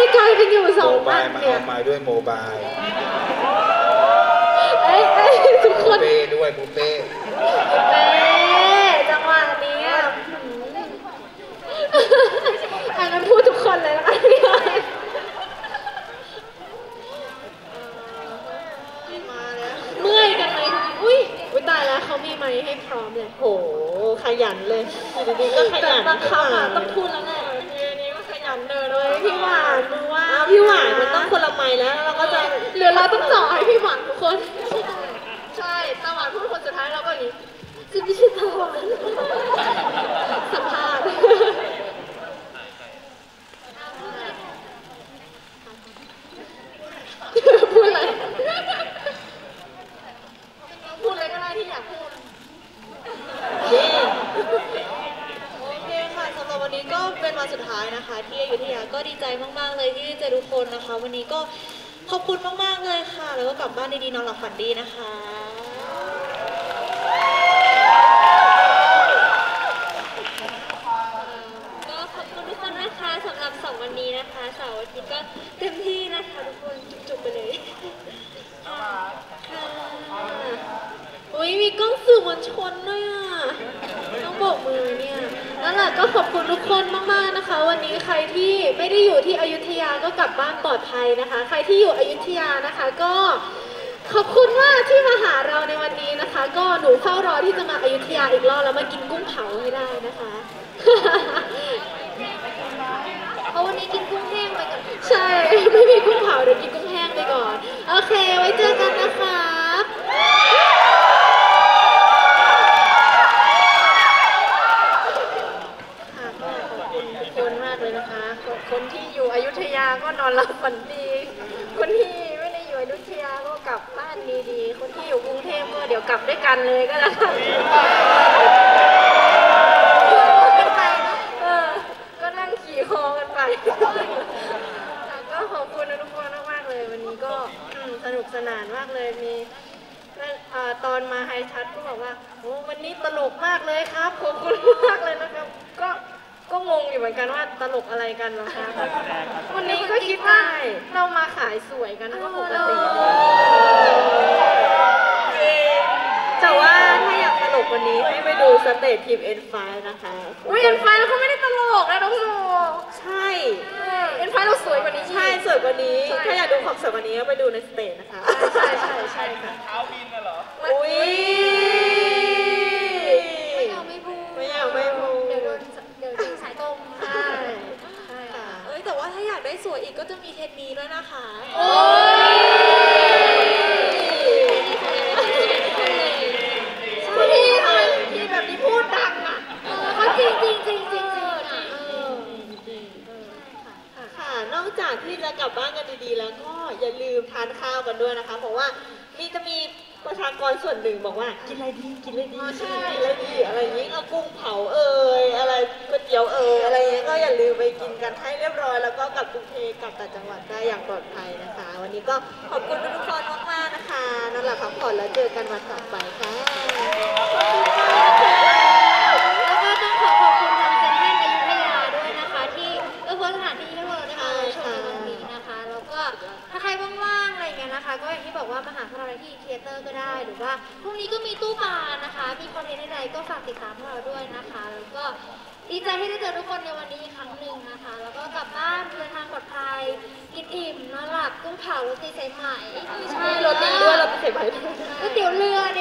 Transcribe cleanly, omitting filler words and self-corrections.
กลายเป็นอยู่สองอันเนี่ยเอาไม้ด้วยโมบายทุกคนเป้ด้วยบุฟเป้จังหวะนี้อันนั้นพูดทุกคนเลยละกันเมื่อยกันไหมอุ้ยตายแล้วเขามีไม้ให้พร้อมเลยโหขยันเลยอยู่ดีๆก็ขยันต้องพูดแล้วแหละนี่ก็ขยันเลยพี่หวานมือว่าพี่หวานมันต้องคนละไม้แล้วเราก็จะหรือเราต้องจ่อให้พี่หวานทุกคนใช่ตาหวานพูดคนสุดท้ายเราก็อย่างนี้คือไม่ใช่ตาหวานสัมภาษณ์พูดอะไรพูดอะไรก็ได้ที่อยากพูดโอเคค่ะสำหรับวันนี้ก็เป็นวันสุดท้ายนะคะที่อยุธยาก็ดีใจมากๆเลยที่ได้เจอทุกคนนะคะวันนี้ก็ขอบคุณมากๆเลยค่ะแล้วก็กลับบ้านดีๆนอนหลับฝันดีนะคะก็ขอบคุณทุกคนนะคะสำหรับ2วันนี้นะคะเสาร์อาทิตย์ก็เต็มที่นะคะทุกคนจุกๆไปเลยอุ้ยมีกล้องสื่อมวลชนด้วยอ่ะต้องโบกมือเนี่ยนั่นแหละก็ขอบคุณทุกคนมากๆนะคะวันนี้ใครที่ไม่ได้อยู่ที่อยุธยาก็กลับบ้านปลอดภัยนะคะใครที่อยู่อยุธยานะคะก็ขอบคุณมากที่มาหาเราในวันนี้นะคะก็หนูเฝ้ารอที่จะมาอยุธยาอีกรอบแล้วมากินกุ้งเผาให้ได้นะคะเพราะวันนี้กินกุ้งแห้งไปก่อนใช่ไม่มีกุ้งเผาเดี๋ยวกินกุ้งแห้งไปก่อนโอเคไว้เจอกันนะคะคนที่อยู่อยุธยาก็นอนหลับฝันดีคนที่ไม่ได้อยู่อยุธยาก็กลับบ้านดีๆคนที่อยู่กรุงเทพก็เดี๋ยวกลับด้วยกันเลยก็ได้ก็นั่งขี่คอกันไปก็ขอบคุณทุกคนมากๆเลยวันนี้ก็สนุกสนานมากเลยมีตอนมาไฮทัชก็บอกว่าโอ้วันนี้ตลกมากเลยครับขอบคุณมากเลยนะครับก็งงอยู่เหมือนกันว่าตลกอะไรกันเหรอคะวันนี้ก็คิดว่าเรามาขายสวยกันก็ปกติแต่ว่าถ้าอยากตลกวันนี้ให้ไปดูสเตจทีม N5 นะคะอุ้ย N5 แล้วเขาไม่ได้ตลกนะน้องโมใช่ N5 เราสวยกว่านี้ใช่สวยกว่านี้ถ้าอยากดูความสวยกว่านี้ก็ไปดูในสเตจนะคะใช่ค่ะเท้าบินน่ะเหรออุ้ยไม่เอาไม่พูดเดี๋ยวโดนสายตรงใช่ค่ะแต่ว่าถ้าอยากได้สวยอีกก็จะมีเทคนิคด้วยนะคะโอ้ยพี่แบบนี้พูดดังอ่ะเขาจริงค่ะนอกจากที่จะกลับบ้านกันดีๆแล้วก็อย่าลืมทานข้าวกันด้วยนะคะเพราะว่าจะมีประชากรส่วนหนึ่งบอกว่ากินอะไรดีกินอะไรดีอะไรอย่างนี้เอากุ้งเผาอะไรก๋วยเตี๋ยวอะไรอย่างนี้ก็อย่าลืมไปกินกันให้เรียบร้อยแล้วก็กลับกรุงเทพกลับต่างจังหวัดได้อย่างปลอดภัยนะคะวันนี้ก็ขอบคุณทุกคนมากๆนะคะนอนหลับพักผ่อนแล้วเจอกันวันต่อไปค่ะแล้วก็ต้องขอบคุณทางเซ็นทรัลอยุธยาด้วยนะคะที่เพื่อสถานที่ให้เราได้มาชมในวันนี้นะคะแล้วก็ถ้าใครว่างๆอะไรเงี้ยนะคะก็อย่างที่บอกว่ามาหาพวกเราที่เทเตอร์ก็ได้หรือว่าพรุ่งนี้ก็มีตู้ปลานะคะมีคอนเทนต์ใดๆก็ฝากติดตามพวกเราด้วยนะคะแล้วก็ดีใจที่ได้เจอทุกคนในวันนี้อีกครั้งหนึ่งนะคะแล้วก็กลับบ้านเดินทางปลอดภัยกินอิ่มนอนหลับกุ้งเผาโรตีสายไหมใช่โรตีด้วยเราเป็นสายไหมก๋วยเตี๋ยวเรือ